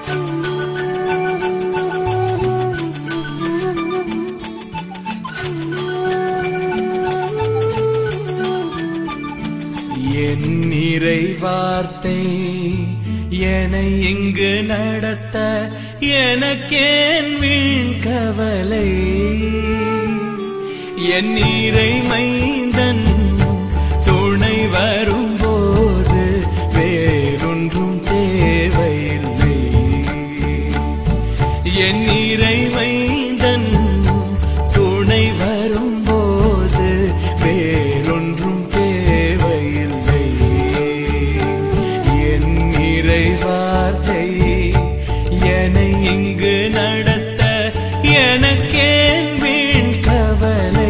என் இறைவார்த்தை என்னை இங்கு நடத்த எனக்கேன் வீண் கவலை. என் இறைமைந்தன் துணை வரும்போது வேறொன்றும் தேவையில்லை. என் இறைமைந்தன் துணை வரும்போது வேறொன்றும் தேவையில்லை. என் இறைவார்த்தை என்னை இங்கு நடத்த எனக்கேன் வீண் கவலை.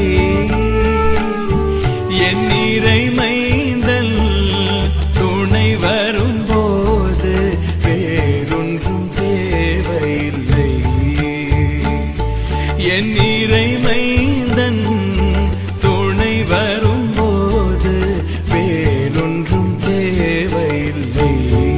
என் இறைமைந்தன் துணை வரும்போது வேறொன்றும் தேவையில்லை. என் இறைமைந்தன் துணை வரும்போது வேறொன்றும் தேவையில்லை.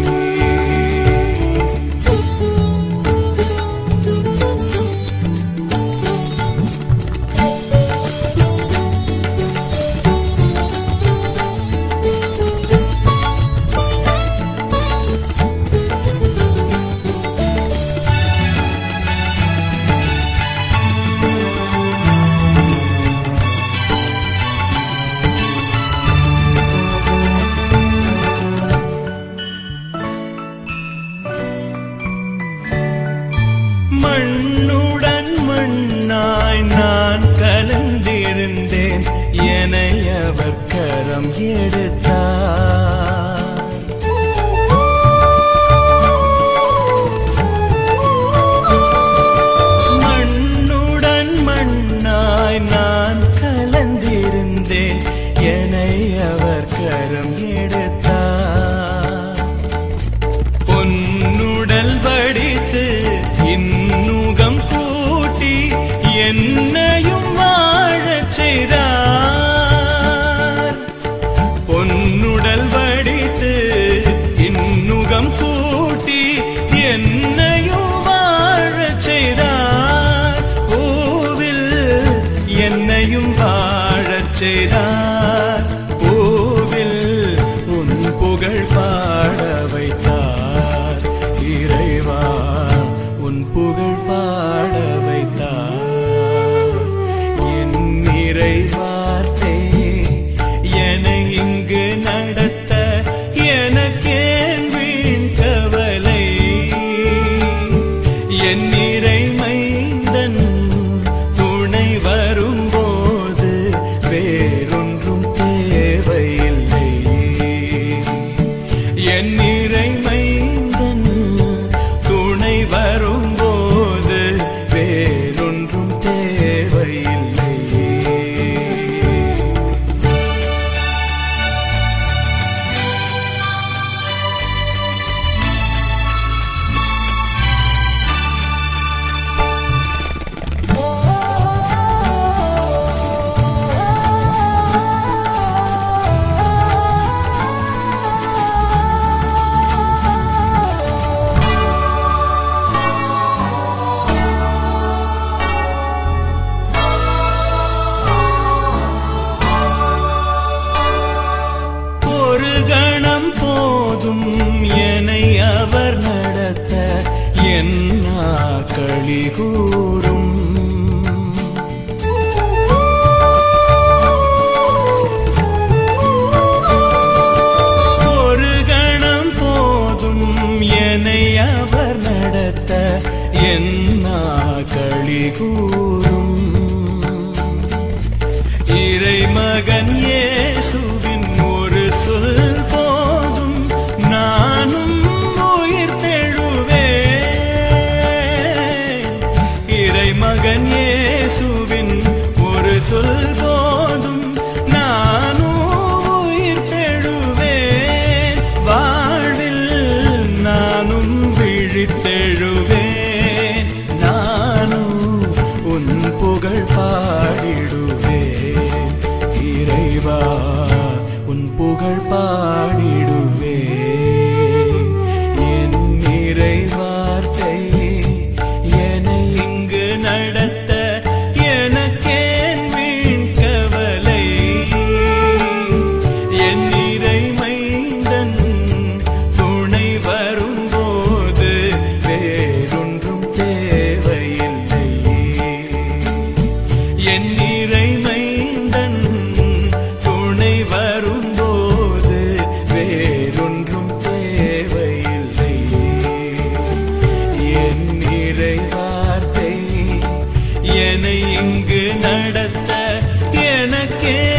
மண்ணுடன் மண்ணாய் நான் கலந்திருந்தேன், என்னை அவர் கரம் எடுத்தார். மண்ணுடன் மண்ணாய் நான் கலந்திருந்தேன், என்னை அவர் கரம் எடுத்தார். பொன்னுடல் வடித்து இன்னுகம் கூட்டி என்னையும் வாழச் செய்தார். பொன்னுடல் வடித்து இன்னுகம் கூட்டி என்னையும் வாழச் செய்தார். பூவில் என்னையும் வாழச் செய்தார். பூவில் உன் புகழ் பாட வைத்தார். இறைவா உன் புகழ் பாட வைத்தார். என் இறைவார்த்தை என்னை இங்கு நடத்த எனக்கேன் வீண் கவலை. என் இறைமைந்தன் துணை வரும்போது வேறொன்றும் தேவையில்லை. என் இறைமைந்தன் துணை வரும்போது வேறொன்றும் தேவையில்லை. ஒரு கணம் போதும் என்னை அவர் நடத்த என்ன களி கூறும். ஒரு கணம் போதும் என்னை அவர் நடத்த என்ன களி கூறும். இறைமகன் இயேசுவின் ஒரு சொல் போதும் நானும் உயிர் தெழுவேன். இறைமகன் இயேசுவின் ஒரு சொல் போதும் நானும் உயிர் தெழுவேன். வாழ்வில் நானும் விழித்தெழுவேன். நானும் உன் புகழ் பாடிடுவேன். இறைவா உன் புகழ் பாடிடுவேன். என் இறைவார்த்தை இங்கு நடத்த எனக்கே